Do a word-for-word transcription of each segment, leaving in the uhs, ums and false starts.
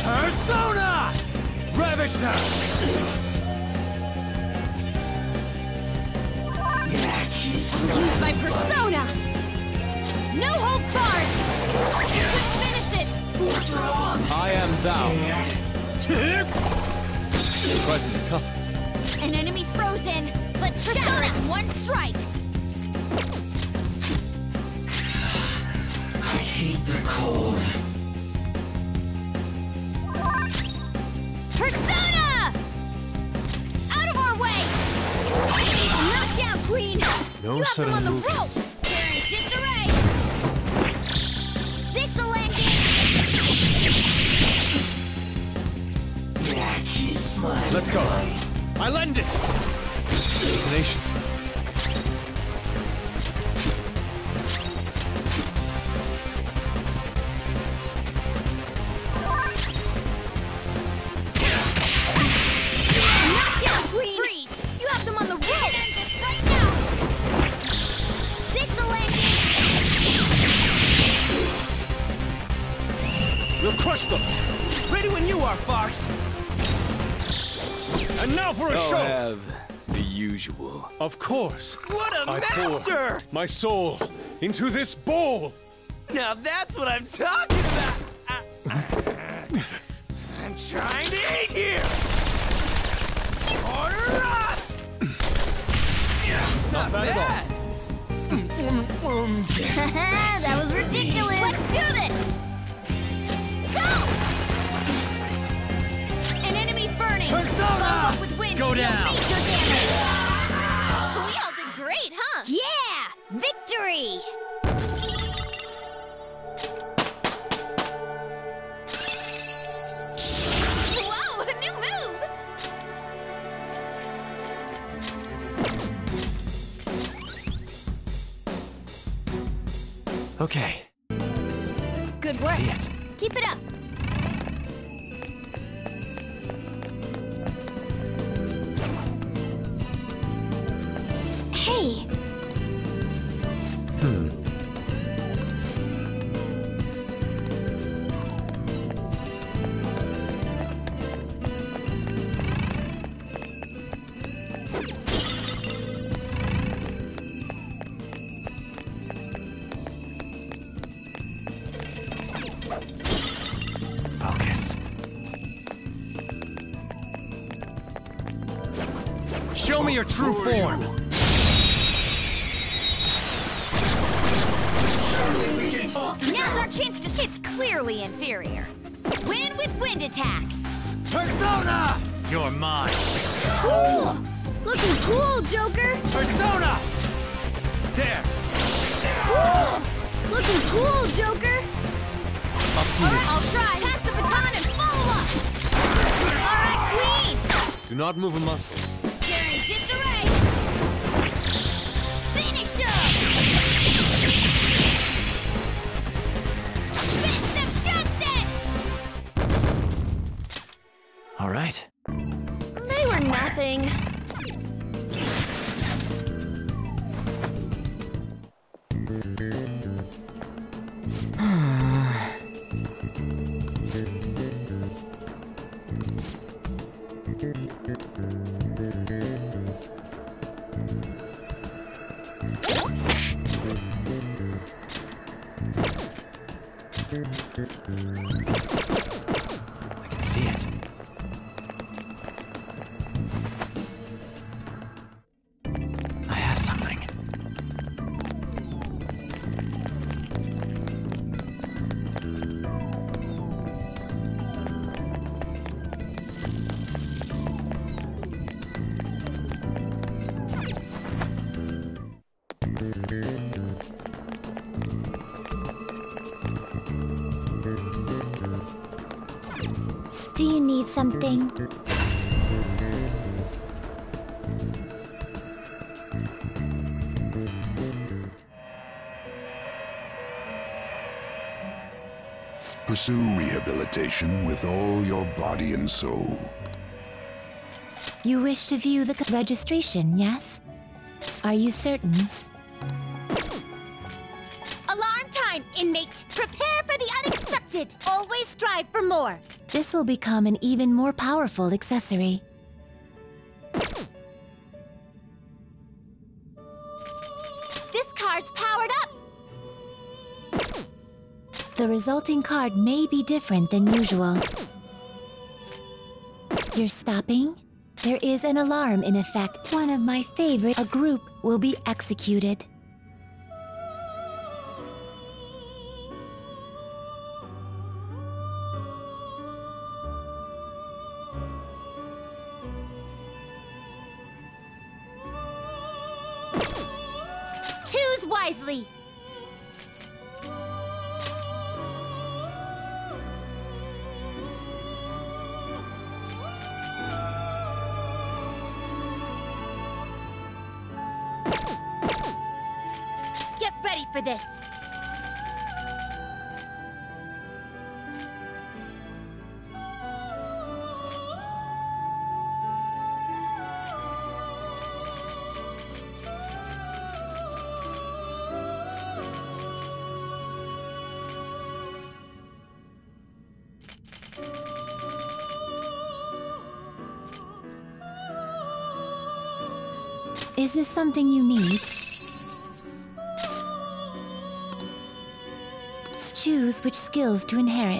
Persona! Ravage them! Use my persona! No holds barred! Finish it! I am thou. Surprisingly tough. An enemy's frozen! Let's shatter it in one strike! I hate the cold. Persona! Out of our way! Knock down, Queen! No you have sudden them on the movement. rope! They're in disarray! This'll end it! Yeah, kiss my Let's go. I lend it! Tenacious. Knock down, Queen! Freeze! You have them on the rope! End this right now! This'll end it! We'll crush them! Ready when you are, Fox! And now for a I'll show! have the usual. Of course. What a I master! pour my soul into this bowl! Now that's what I'm talking about! Uh, I'm trying to eat here! Order up! Not bad at bad! That was ridiculous! Let's do this! Go! An enemy's burning! Persona! Follow up with wind Go to deal down. major damage! We all did great, huh? Yeah! Victory! Whoa! A new move! Okay, Good work. see it. Keep it up. Hey. Hmm. Focus. Show me your true form! Now's our chance to hits clearly inferior. Win with wind attacks. Persona! You're mine. Ooh, looking cool, Joker. Persona! There! Ooh, looking cool, Joker. Up to All you. right, I'll try. Pass the baton and follow up. All right, Queen. Do not move a muscle. They're in disarray. Finish up. Fist of justice. All right. They were nothing. I can see it. I have something. Do you need something? Pursue rehabilitation with all your body and soul. You wish to view the registration, yes? Are you certain? Alarm time, inmates! Prepare for the unexpected! Always strive for more! This will become an even more powerful accessory. This card's powered up! The resulting card may be different than usual. You're stopping? There is an alarm in effect. One of my favorite. A group will be executed. Choose wisely! Get ready for this! Is this something you need? Choose which skills to inherit.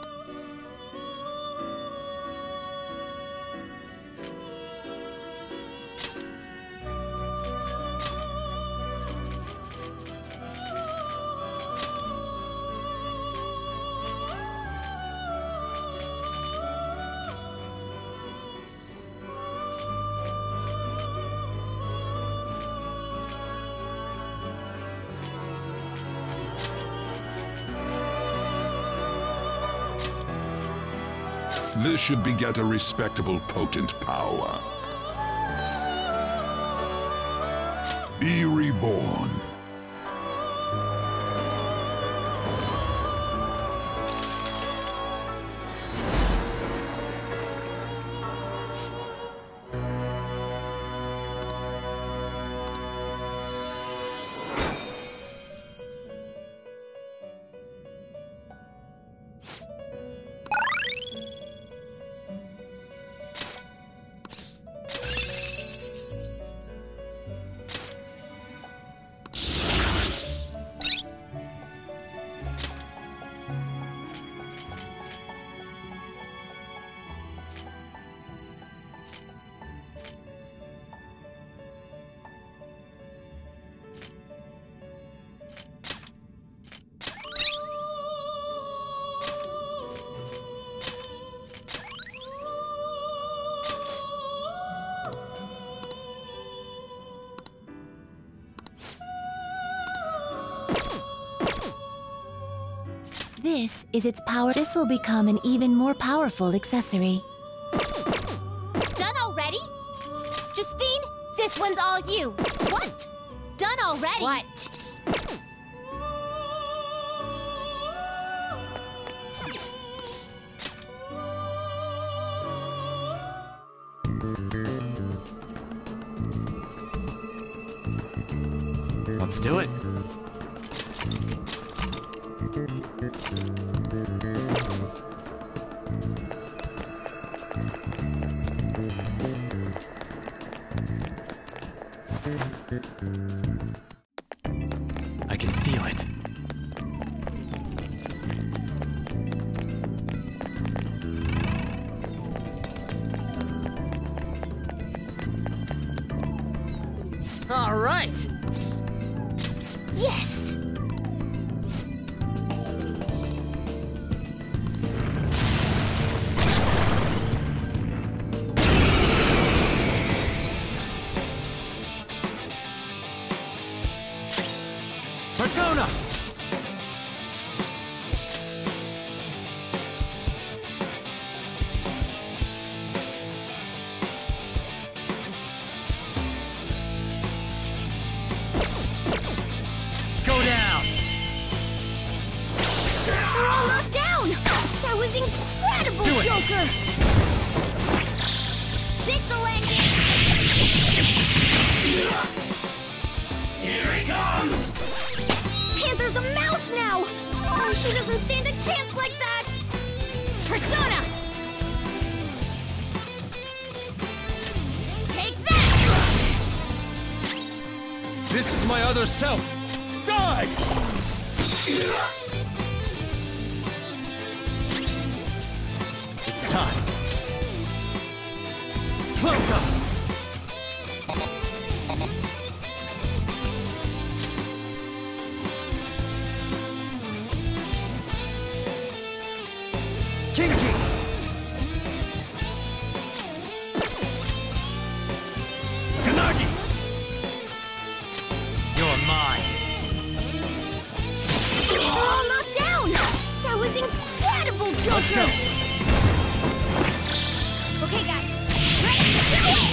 This should beget a respectable, potent power. Be reborn. This is its power. This will become an even more powerful accessory. Done already? Justine, this one's all you. What? Done already? What? Let's do it. I can feel it. All right! Yes! Persona! Go down! We're all knocked down! That was incredible, Do it. Joker! This'll end it! Here he comes! Panther's a mouse now! Oh, she doesn't stand a chance like that! Persona! my other self! Die! It's time. Cloak up! Kinky! Tsunagi! You're mine! They're all knocked down! That was incredible, Let's Joker! go! Okay, guys. Ready to do it!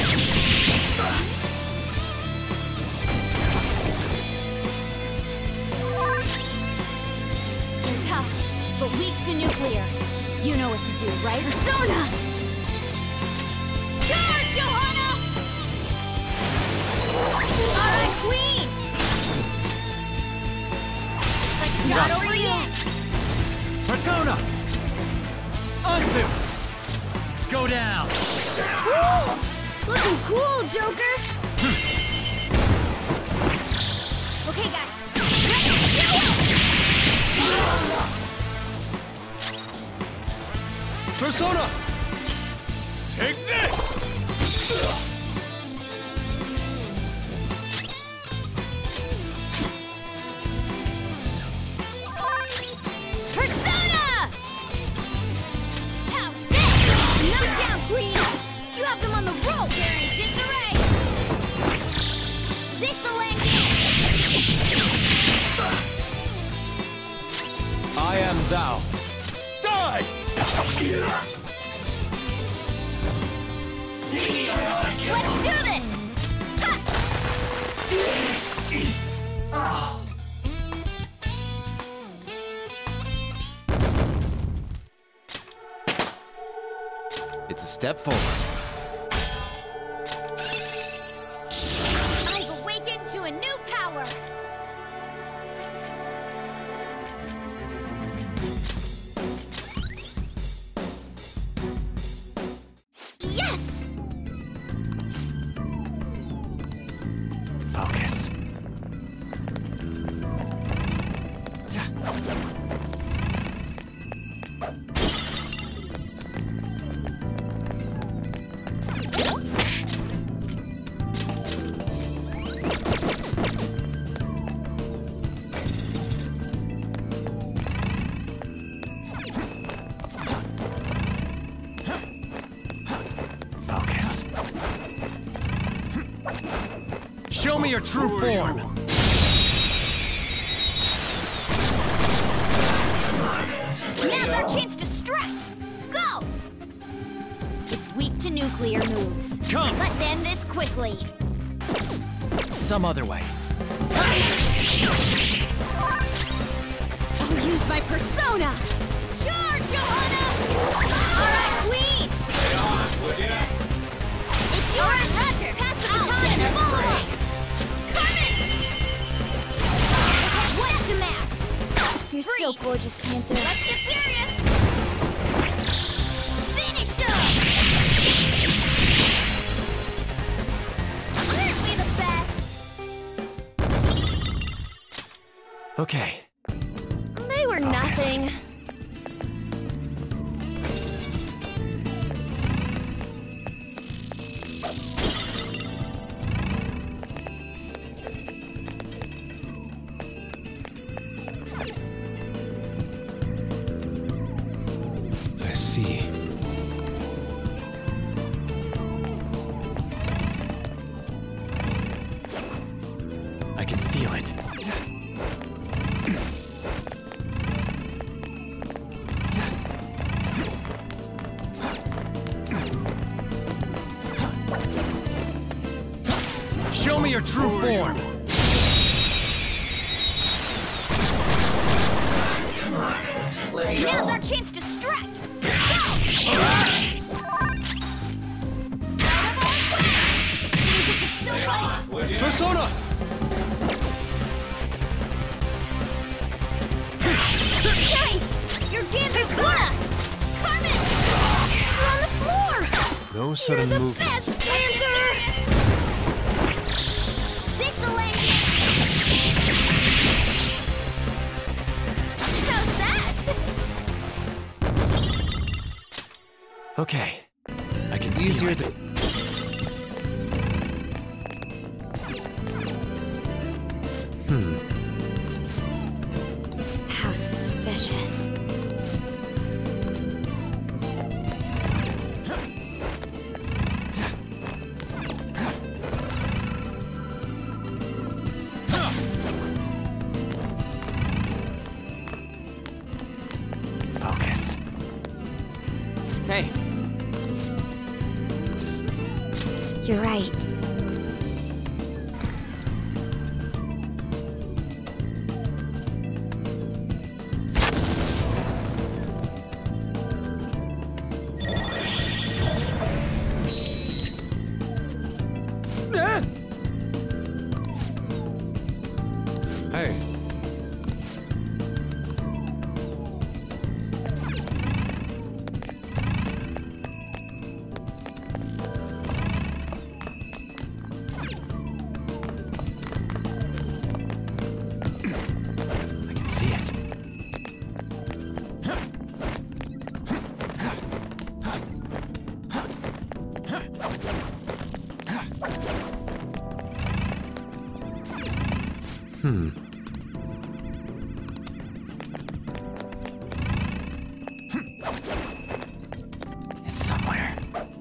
They're tough, but weak to nuclear. You know what to do, right? Persona! Charge, Johanna! Alright, Queen! Like a shot over the edge. Persona! Onto! Go down! Cool! Looking cool, Joker! Okay, guys. Ready to do it! Persona! Take this! Persona! How's this? Knock down, Queen! You have them on the rope! They're in disarray! This'll end it! I am thou. Die! Let's do this! Ha! It's a step forward. I've awakened to a new power! Yes! Focus. Focus. Show me your true form! Now's our chance to strike! Go! It's weak to nuclear moves. Come! Let's end this quickly. Some other way. I'll use my persona! Charge, Johanna! Alright, Queen! It's yours! Hunter, pass the baton and follow it! Carmen! What's the map? You're so gorgeous, Panther. Let's get serious! Finish him! Aren't we the best? Okay. They were nothing. I see. I can feel it. Show me your true form! Now's our chance to strike! Go! Persona! Nice! Your Gambit blocked! Carmen! You're on the floor! No You're sudden the movement. best, Panther! This'll end it! Okay. I can easier than. Hmm. How suspicious. Focus. Hey. You're right. Hey. I can see it. Hmm. It's somewhere.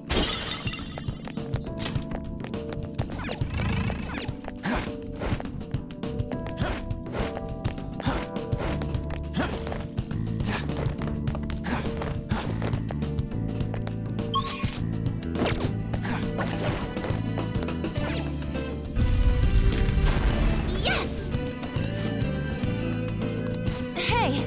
Yes! Hey!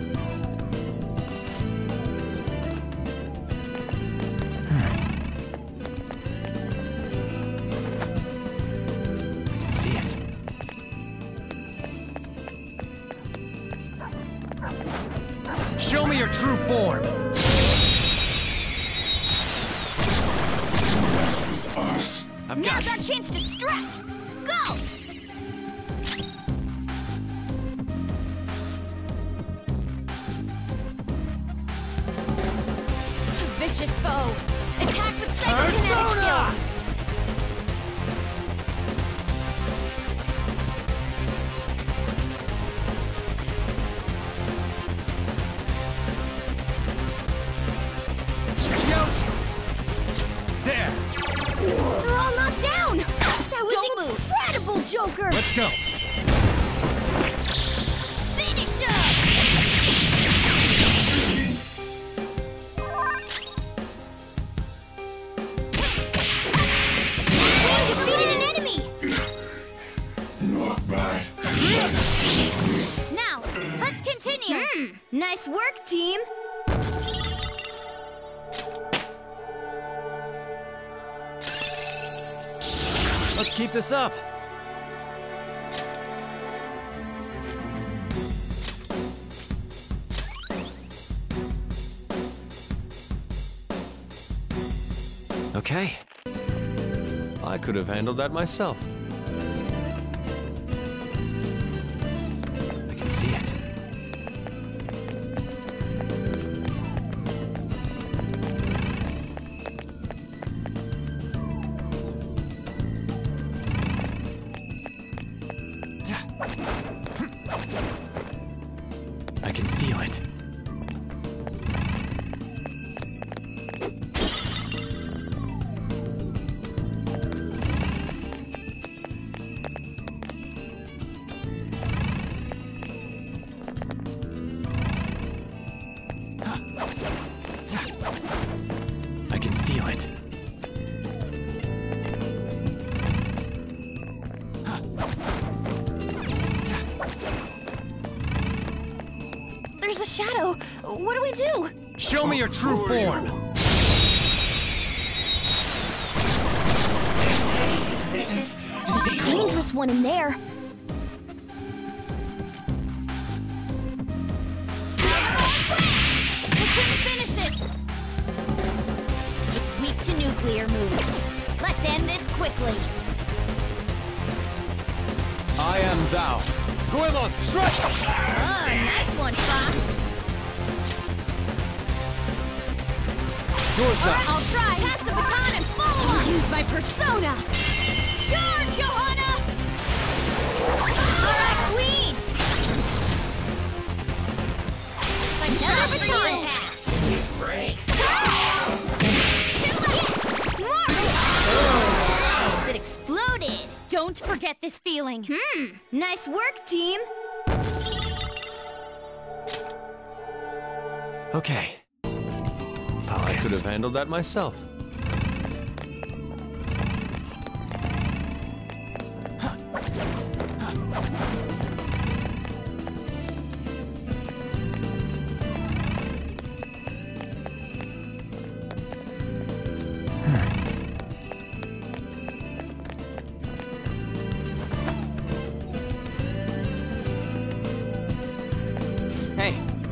I can see it. Show me your true form. I've got Now's our it. chance to strike! Go! Vicious foe! Attack with psychokinetic skills! There. They're all knocked down! That was Don't move. incredible, Joker! Let's go. Finish him! You defeated an enemy! Not bad. Now, let's continue! Nice work, team! Let's keep this up. Okay. I could have handled that myself. I can see it. I can feel it. I can feel it. There's a shadow! What do we do? Show me your true form. There's a dangerous one in there. We couldn't finish it! It's weak to nuclear moves. Let's end this quickly. I am thou. Goemon, strike! Oh, nice one, Fox. Yours now. I'll try. Pass the baton and follow up. Use my persona. Charge, Johanna! All right, Queen. Another baton pass. Break. Yes! It exploded. Don't forget this feeling. Hmm. Nice work, team. Okay. I could Focus. have handled that myself. Hey.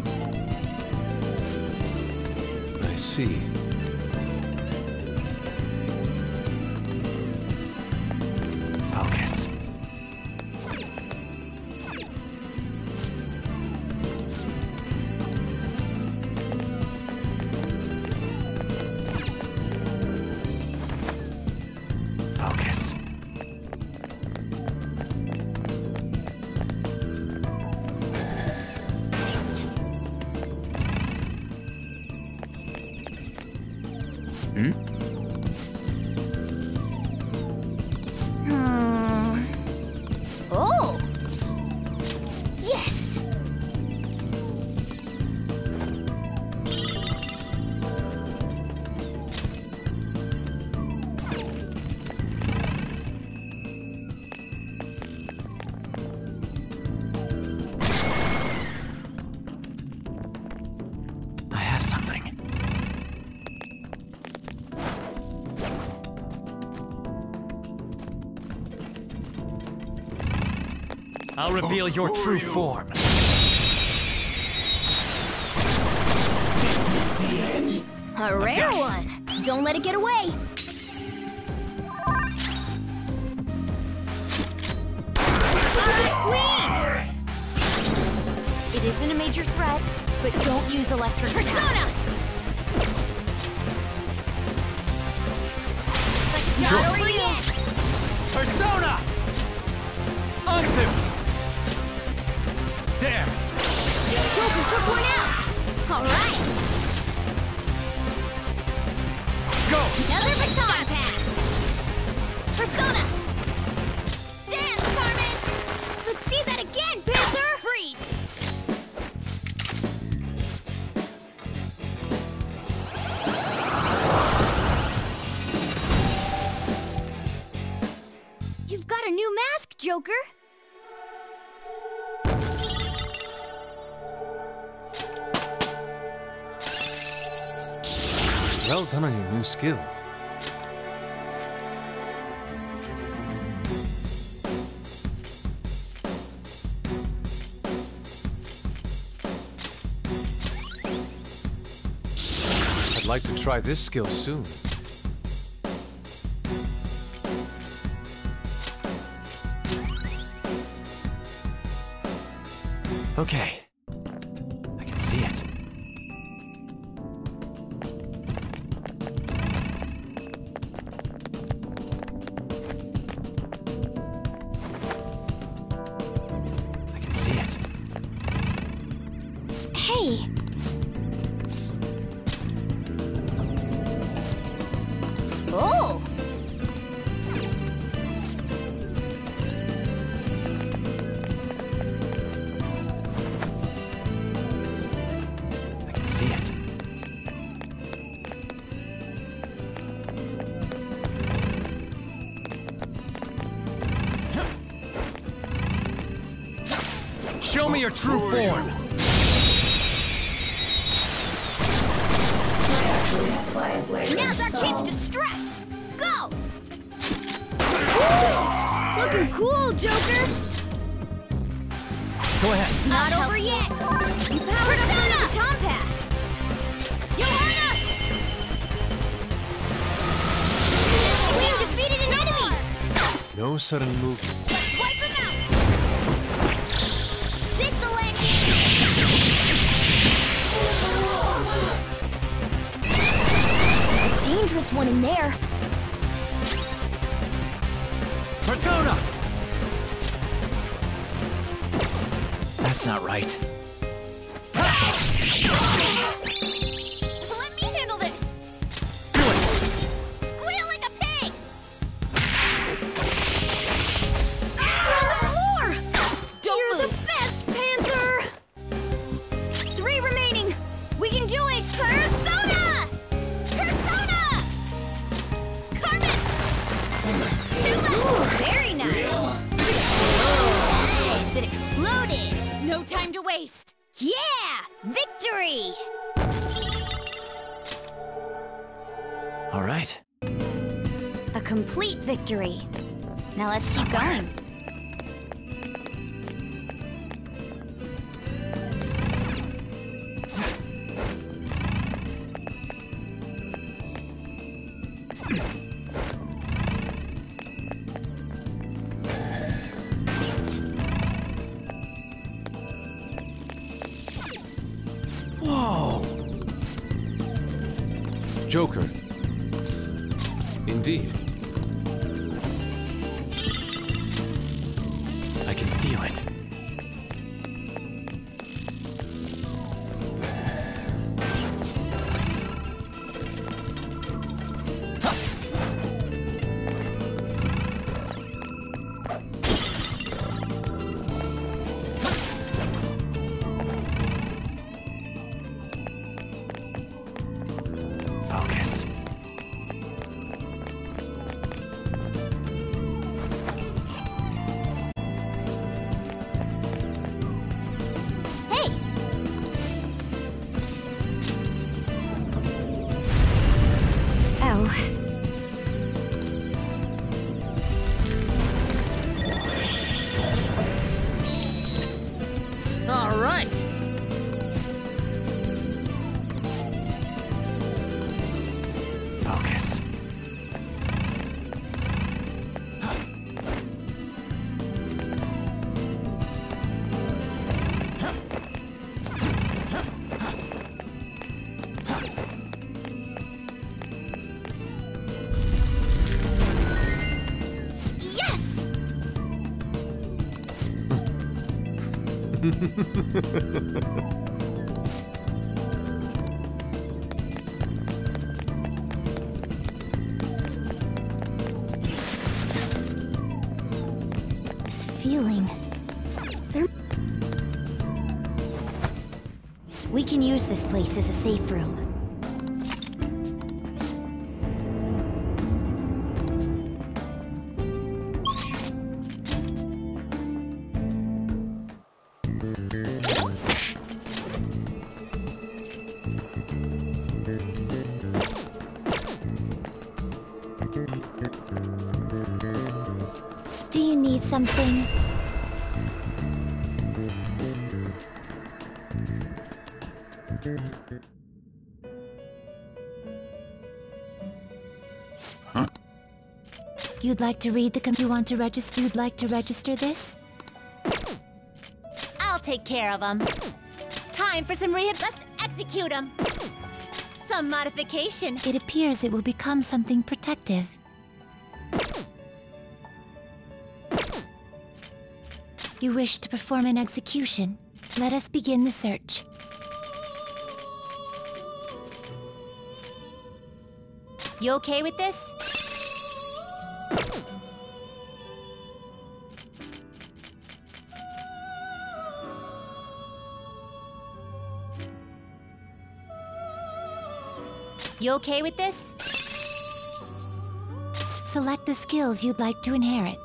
I see. Focus. Focus. Hmm? Hmm. Oh. Yes. I have something. I'll reveal your who are true you? form. A rare one. Don't let it get away. Alright, Queen! It isn't a major threat, but don't use electric Persona! Like it's not over yet! Persona! Onto! There! Joker took one out! Alright! Go! Another baton pass! Persona! Dance, Carmen! Let's see that again, Panther! Freeze! You've got a new mask, Joker! Well done on your new skill. I'd like to try this skill soon. Okay. I can see it. I can see it. Hey! Oh! I can see it. Show me your true form! Now's our chance to strike! Go! Looking cool, Joker! Go ahead. Not over yet! You powered up the baton pass! Johanna! Queen defeated an enemy! No sudden movements. Let's wipe him out! This'll end it! dangerous one in there. Persona! That's not right. Let me handle this! Do it! Squeal like a pig! You're on the floor! Don't You're move. the best, Panther! Three remaining! We can do it! Persona! Persona! Carmen! Two left! Very nice! Nice! It exploded! No time to waste! Yeah! Victory! All right. A complete victory. Now let's keep going. Whoa! Joker. Indeed. I can feel it. Focus. Hey! Oh. All right. Focus. Yes! This feeling. There... We can use this place as a safe room. Do you need something? You'd like to read the com- you want to register? You'd like to register this? I'll take care of them. Time for some rehab. Let's execute them. Some modification. It appears it will become something protective. You wish to perform an execution. Let us begin the search. You okay with this? You okay with this? Select the skills you'd like to inherit.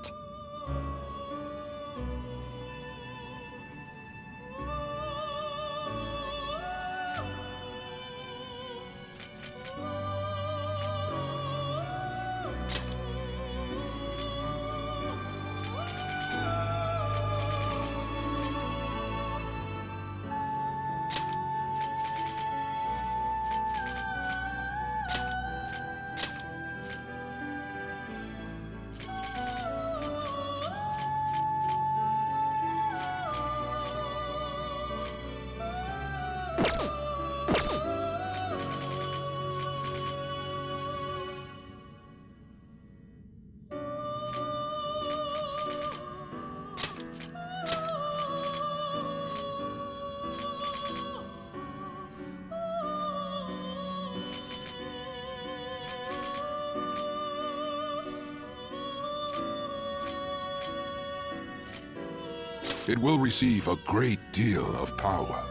It will receive a great deal of power.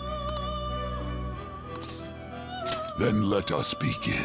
Then let us begin.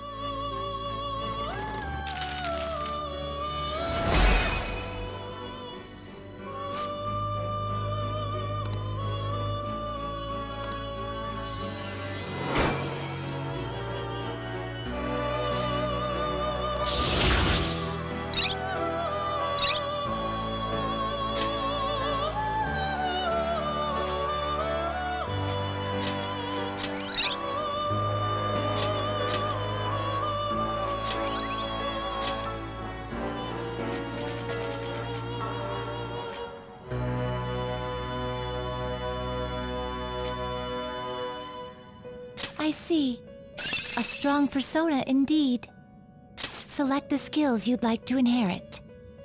I see. A strong persona indeed. Select the skills you'd like to inherit.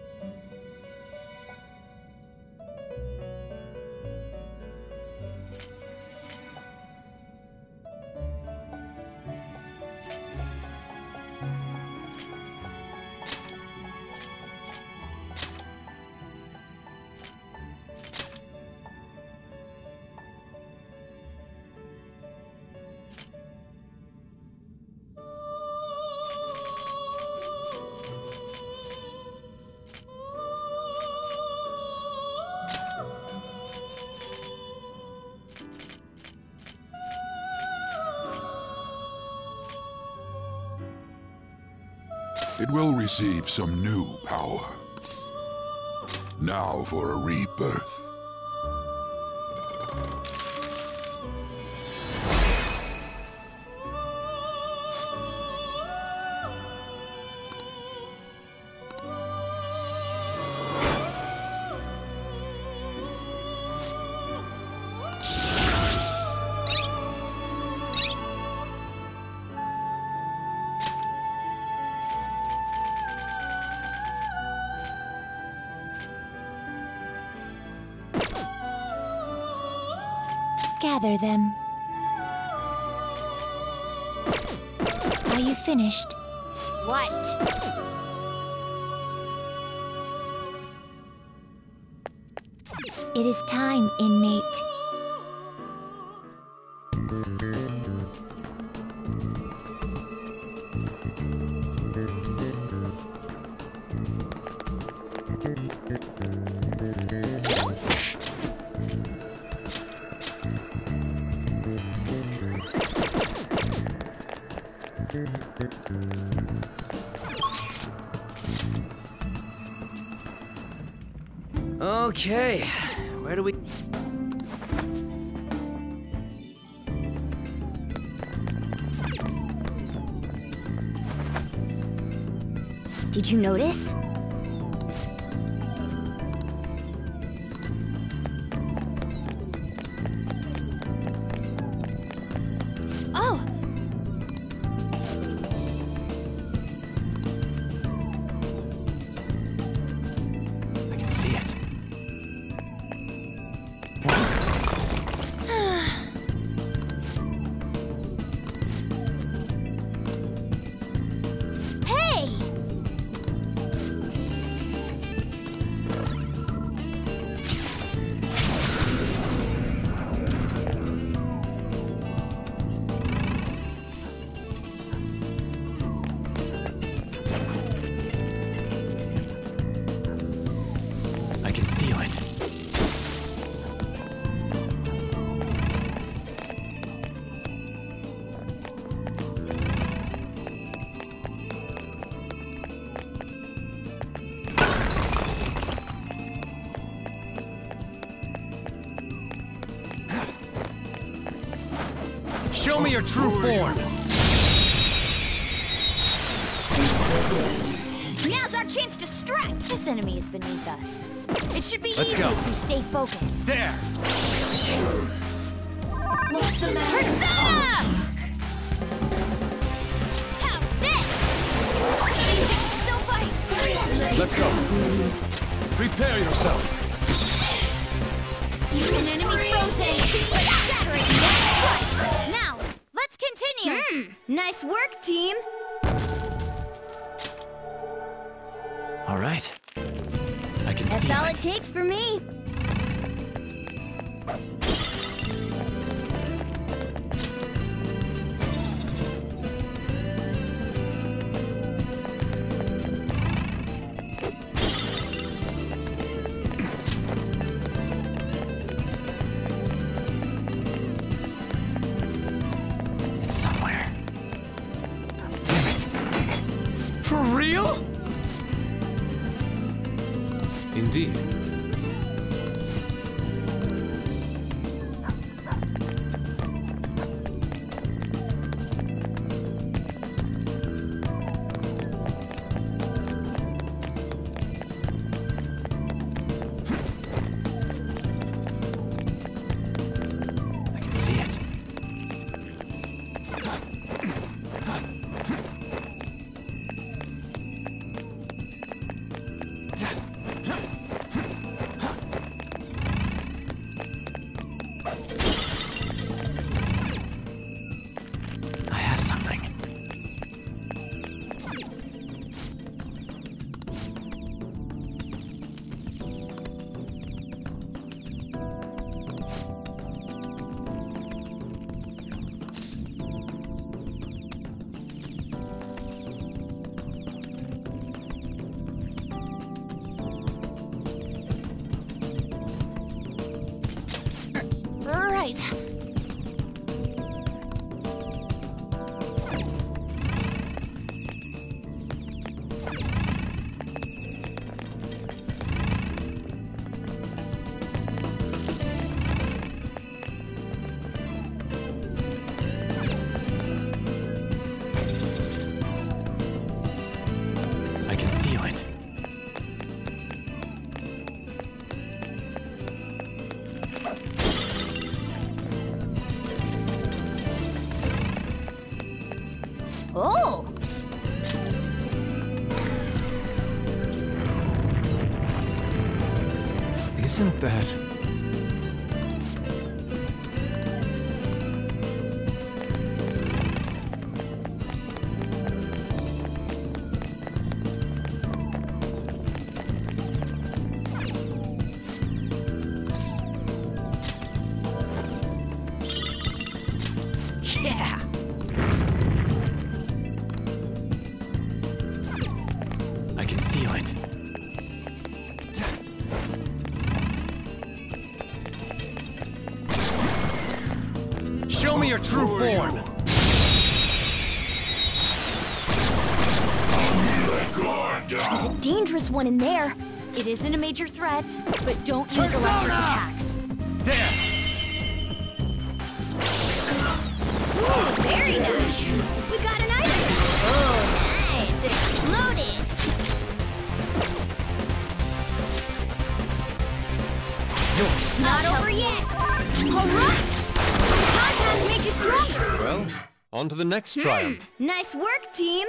It will receive some new power. Now for a rebirth. Gather them. Are you finished? What? It is time, inmate. Okay, where do we... Did you notice? Oh! I can see it. I can feel it. Show me your true form! Now's our chance to strike! This enemy is beneath us. It should be Let's easy go. if we stay focused. There! What's the matter? Persona! How's this? So funny! Let's go! Prepare yourself! An enemy's frozen! Shattering! Strike! Now, let's continue! Hmm. Nice work, team! All right. I can That's feel all it. it takes for me. It's somewhere. Damn it. For real? Indeed. I can see it. I have something. Right. I can feel it. Oh! Isn't that... Yeah! I can feel it. Show me your true form! There's a dangerous one in there. It isn't a major threat, but don't use electric attacks. There! Ooh, very nice. We got an item. Oh, nice. It exploded. It's not over yet. All right. Contact makes you stronger. Well, on to the next triumph. Nice work, team.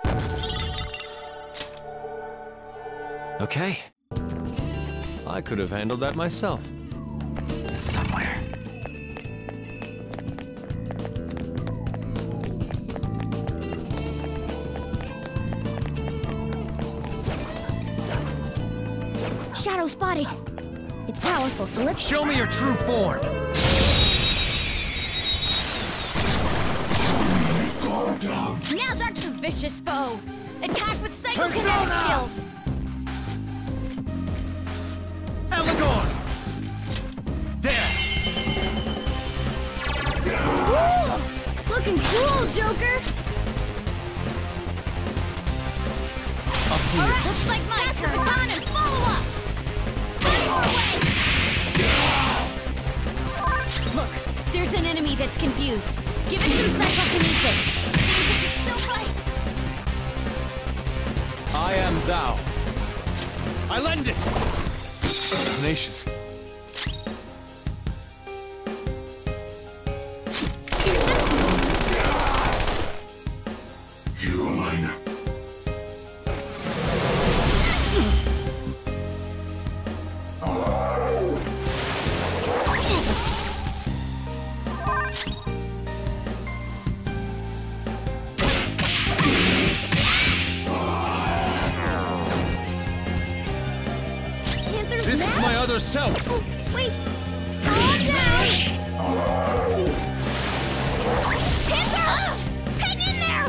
Okay. I could have handled that myself. It's somewhere. Shadow spotted. It's powerful, so let's... Show me your true form! Now's our true vicious foe. Attack with psychokinetic skills. Elagorn! There! Ooh, looking cool, Joker. Up to All you. right, looks like my turn. The baton and follow up. One more way. Look, there's an enemy that's confused. Give it some psychokinesis. Seems it can still fight. I am thou. I lend it! Tenacious. Human. Panther's This is mad? my other self! Oh, wait. Calm down. Panther! Hang in there!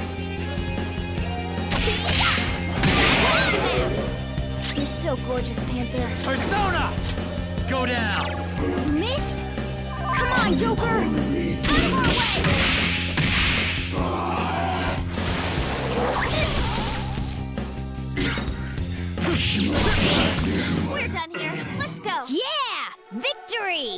You're so gorgeous, Panther. Persona! Go down! You missed? Come on, Joker! Out of our way! We're done here. Let's go. Yeah! Victory!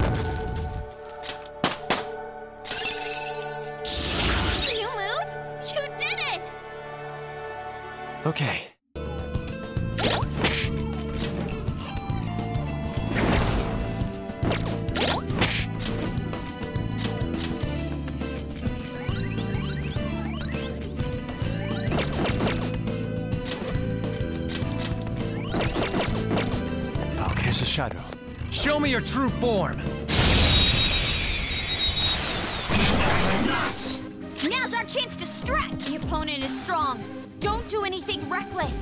You move? You did it! Okay. Focus, Shadow. Show me your true form! Now's our chance to strike! The opponent is strong. Don't do anything reckless.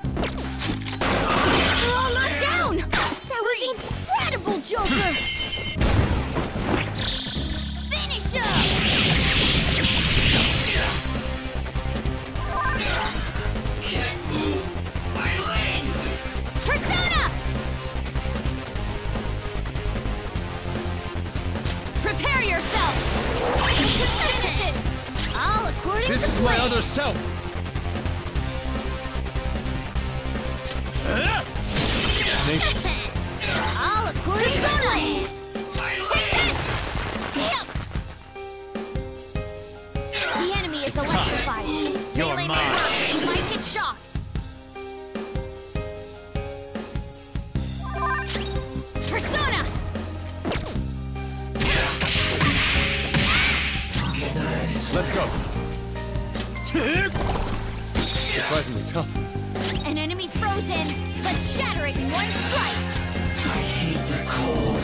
We're all knocked down! That was incredible, Joker! Finish him! Can't move my legs. Persona! Prepare yourself! You should finish it! All according This to is plan. my other self! Nation. All according to plan. Take this! Yep. The enemy is electrified. You're Relay may mine. work. You might get shocked. Persona! Let's go! Surprisingly tough. An enemy's frozen. Let's shatter it in one strike. I hate the cold.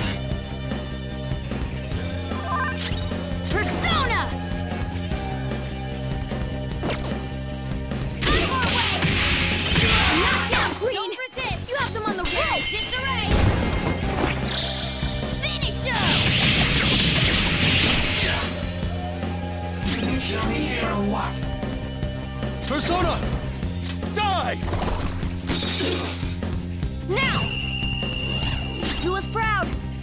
Persona! Out of our way! Knock down, Queen! Don't resist! You have them on the rope! Disarray! Finish him! You kill me here or what? Persona! Die! Now! Do us proud!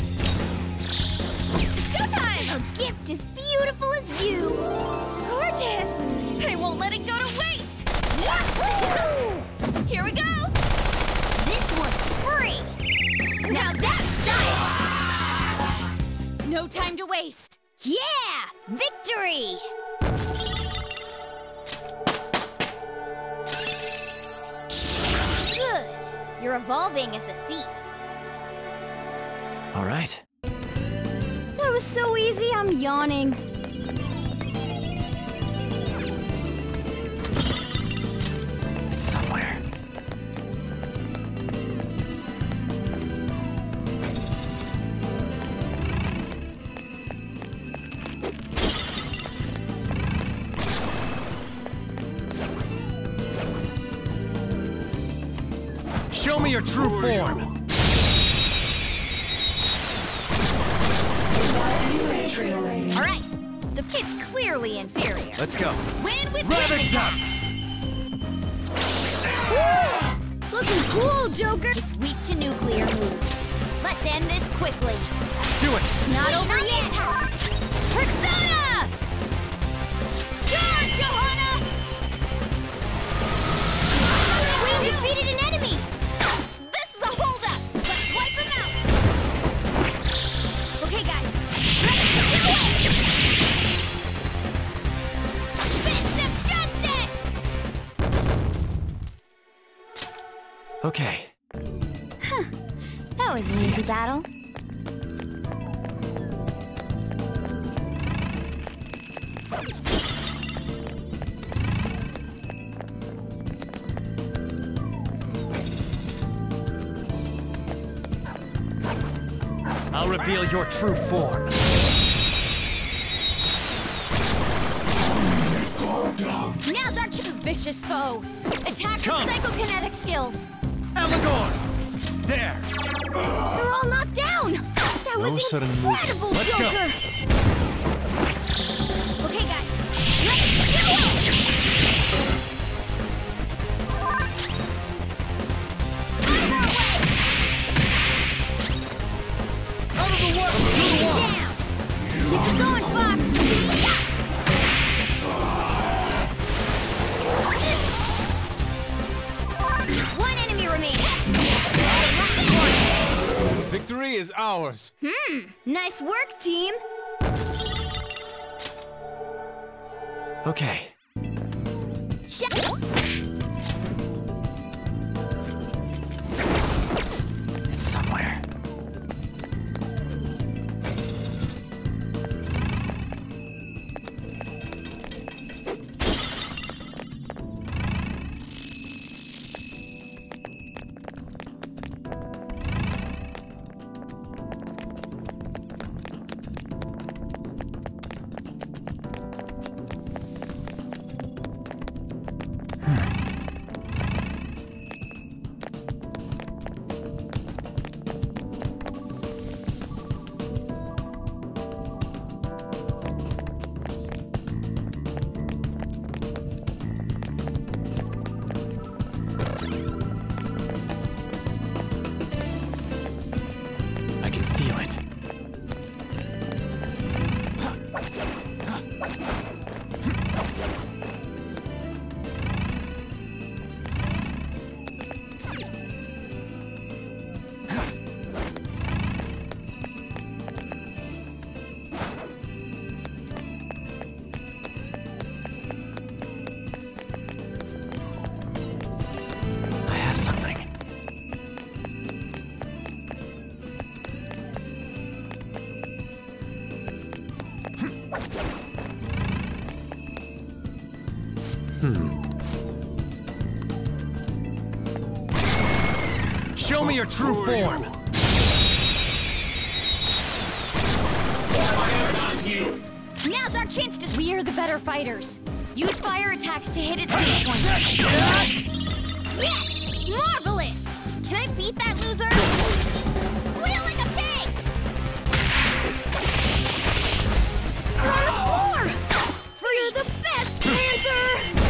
Showtime! A gift as beautiful as you! Gorgeous! I won't let it go to waste! Yahoo! Here we go! This one's free! Now that's style! No time to waste! Yeah! Victory! Good. You're evolving as a thief. All right. That was so easy, I'm yawning. It's somewhere. Show me your true form! All right, the pit's clearly inferior. Let's go! Win with Ravage dignity. up! Looking cool, Joker. It's weak to nuclear moves. Let's end this quickly. Do it! It's not over yet. Persona! Charge, Johanna! We defeated an enemy. This is a holdup. Let's wipe them out. Okay, guys. Let's do it! Fist of justice! Okay. That was an easy battle. I'll reveal your true form. Now's our true vicious foe. Attack Come. with psychokinetic skills. Elagorn! There! They're all knocked down. That That No was sudden incredible, movements. Let's go. Joker! Okay, guys, let's do it! Out of the way! Down! Keep it going, Fox! One enemy remaining. Victory is ours. Hmm, nice work, team. Okay. Sh It's somewhere. I can feel it. I have something. Show me your true form. Now's our chance to- We are the better fighters. Use fire attacks to hit its weak points. Yes! Marvelous! Can I beat that loser? Squeal like a pig! We're on the floor! You're the best, Panther!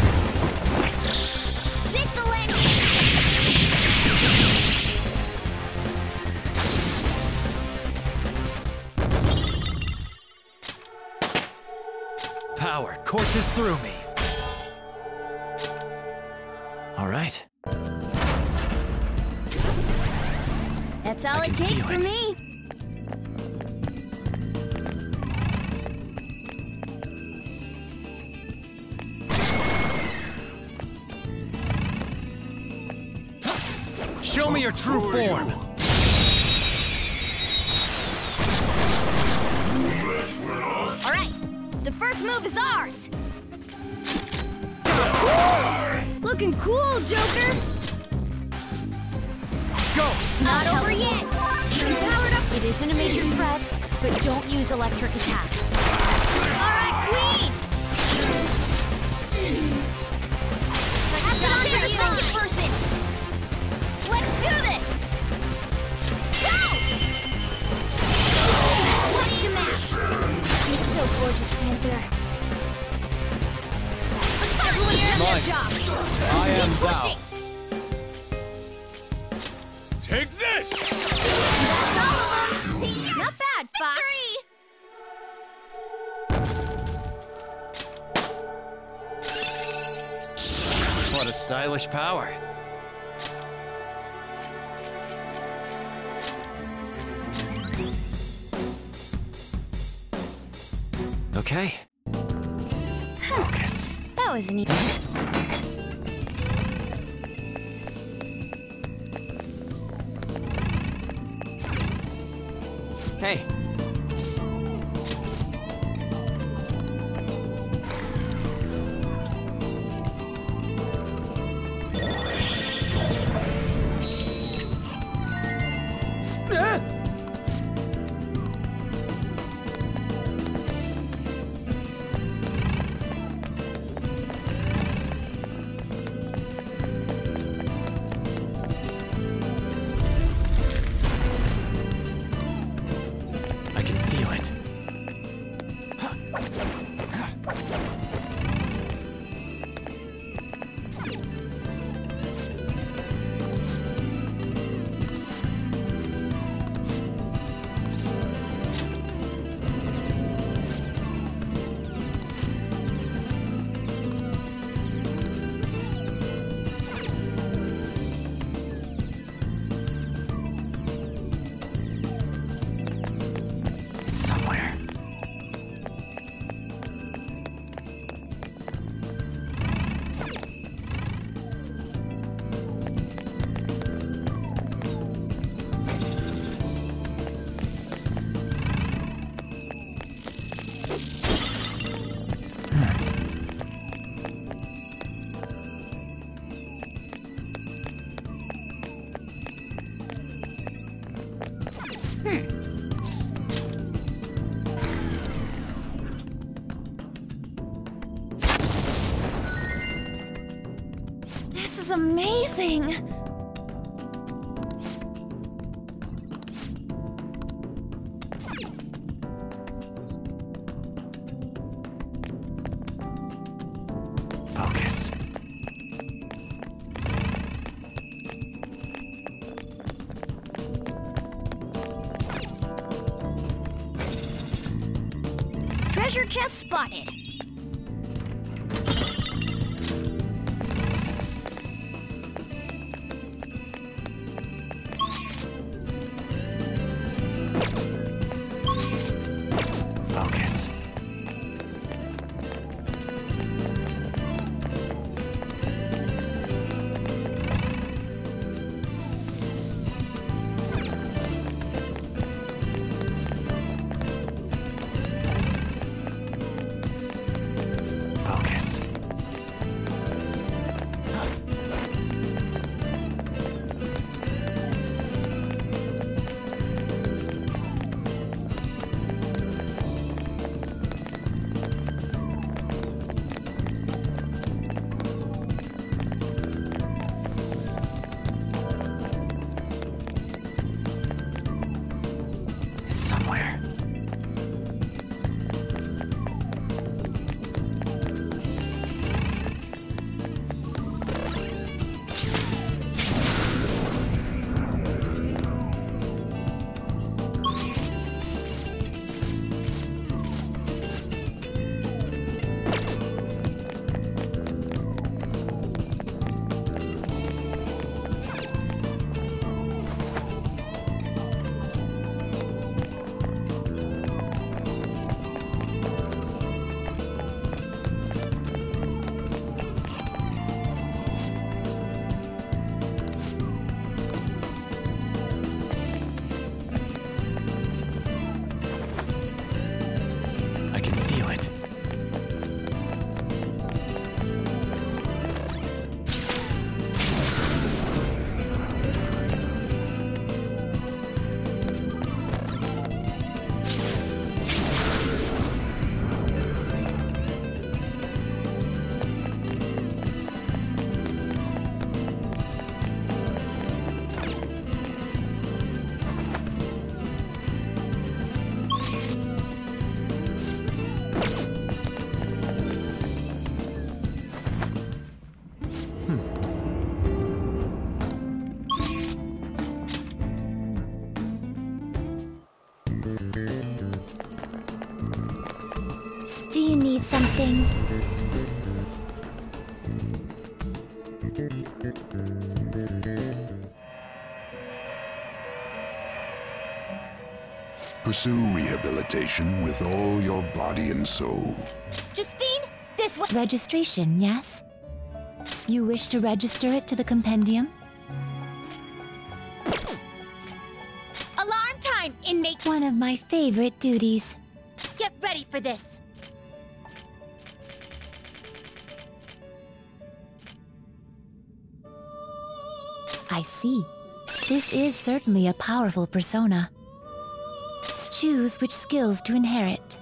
This'll end it! Power courses through me. All right. That's all I it can takes feel for it. me. Show me your true form. All right, the first move is ours. Looking cool, Joker. Go! Not over yet. You're powered up. It isn't a major threat, but don't use electric attacks. All right, Queen. Pass it on to the second person. Let's do this. Go! What's the match? You're so gorgeous, Panther. Everyone does their Mine. job. I am Keep thou. pushing. Take this! Not bad, Fox. What a stylish power. Okay. Focus. That was neat. Hey. is amazing! Focus. Treasure chest spotted. Focus. Focus. It's somewhere. I can feel it. Do you need something? Pursue rehabilitation with all your body and soul. Justine, this was registration, yes? You wish to register it to the compendium? Alarm time, inmate! One of my favorite duties. Get ready for this! I see. This is certainly a powerful persona. Choose which skills to inherit.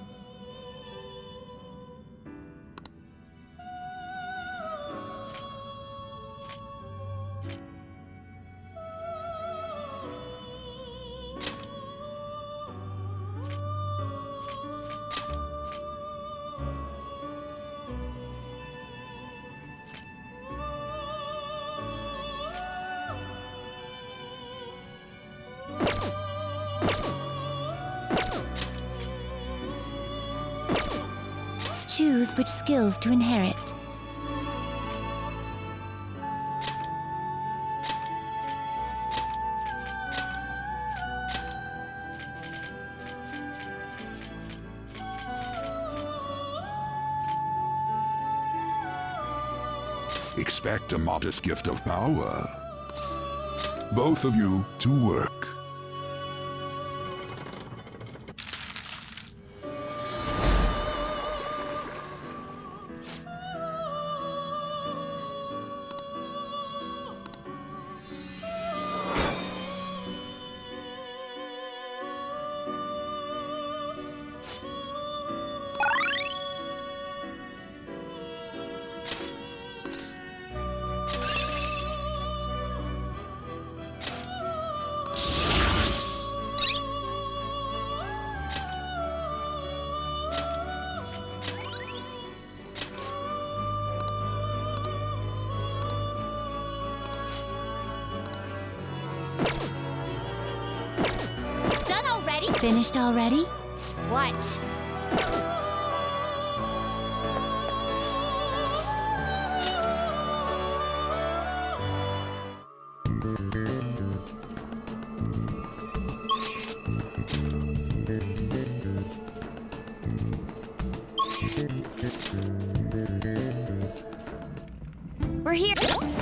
Choose which skills to inherit. Expect a modest gift of power. Both of you to work. Finished already? What? We're here.